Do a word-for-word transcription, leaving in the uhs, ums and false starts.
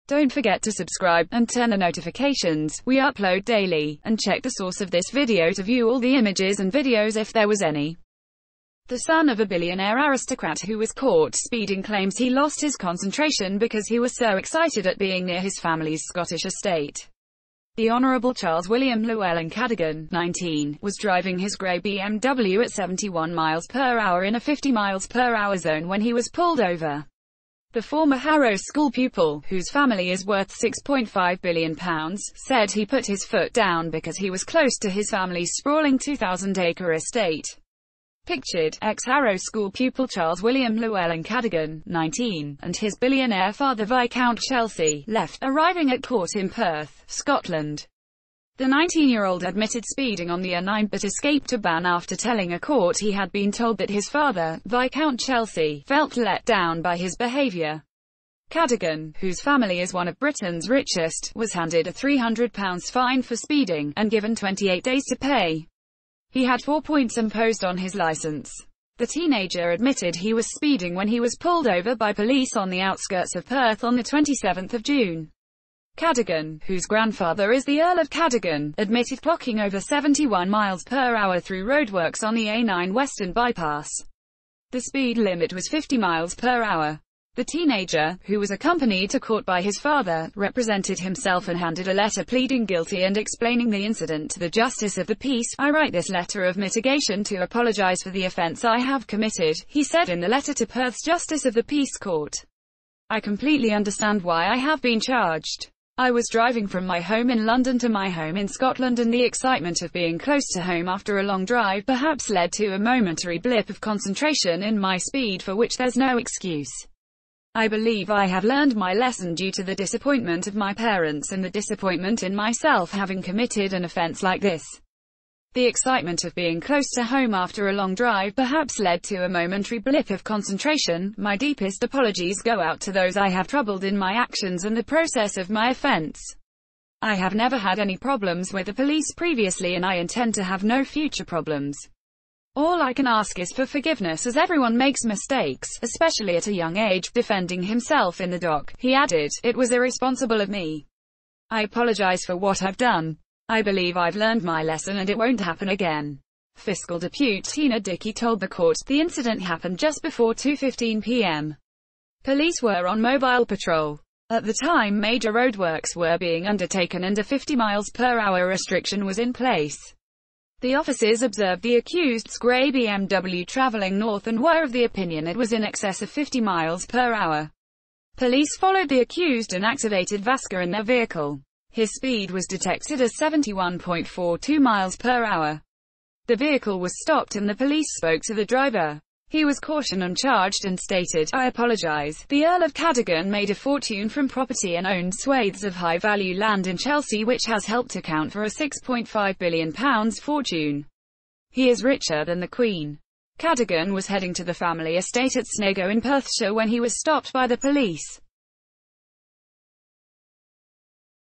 Don't forget to subscribe, and turn on notifications. We upload daily, and check the source of this video to view all the images and videos if there was any. The son of a billionaire aristocrat who was caught speeding claims he lost his concentration because he was so excited at being near his family's Scottish estate. The Honourable Charles William Llewellyn Cadogan, nineteen, was driving his grey B M W at seventy-one miles per hour in a fifty miles per hour zone when he was pulled over. The former Harrow School pupil, whose family is worth six point five billion pounds, said he put his foot down because he was close to his family's sprawling two thousand acre estate. Pictured, ex-Harrow School pupil Charles William Llewellyn Cadogan, nineteen, and his billionaire father Viscount Chelsea, left, arriving at court in Perth, Scotland. The nineteen-year-old admitted speeding on the A nine but escaped a ban after telling a court he had been told that his father, Viscount Chelsea, felt let down by his behaviour. Cadogan, whose family is one of Britain's richest, was handed a three hundred pounds fine for speeding, and given twenty-eight days to pay. He had four points imposed on his licence. The teenager admitted he was speeding when he was pulled over by police on the outskirts of Perth on the twenty-seventh of June. Cadogan, whose grandfather is the Earl of Cadogan, admitted clocking over seventy-one miles per hour through roadworks on the A nine Western Bypass. The speed limit was fifty miles per hour. The teenager, who was accompanied to court by his father, represented himself and handed a letter pleading guilty and explaining the incident to the Justice of the Peace. "I write this letter of mitigation to apologise for the offence I have committed," he said in the letter to Perth's Justice of the Peace Court. "I completely understand why I have been charged. I was driving from my home in London to my home in Scotland, and the excitement of being close to home after a long drive perhaps led to a momentary blip of concentration in my speed for which there's no excuse. I believe I have learned my lesson due to the disappointment of my parents and the disappointment in myself having committed an offence like this. The excitement of being close to home after a long drive perhaps led to a momentary blip of concentration. My deepest apologies go out to those I have troubled in my actions and the process of my offence. I have never had any problems with the police previously, and I intend to have no future problems. All I can ask is for forgiveness, as everyone makes mistakes, especially at a young age." Defending himself in the dock, he added, "It was irresponsible of me. I apologize for what I've done. I believe I've learned my lesson and it won't happen again." Fiscal Deputy Tina Dickey told the court, the incident happened just before two fifteen p m Police were on mobile patrol. At the time, major roadworks were being undertaken and a fifty miles per hour restriction was in place. The officers observed the accused's grey B M W travelling north and were of the opinion it was in excess of fifty miles per hour. Police followed the accused and activated Vasca in their vehicle. His speed was detected as seventy-one point four two miles per hour. The vehicle was stopped and the police spoke to the driver. He was cautioned uncharged and stated, "I apologise." The Earl of Cadogan made a fortune from property and owned swathes of high-value land in Chelsea, which has helped account for a six point five billion pounds fortune. He is richer than the Queen. Cadogan was heading to the family estate at Snego in Perthshire when he was stopped by the police.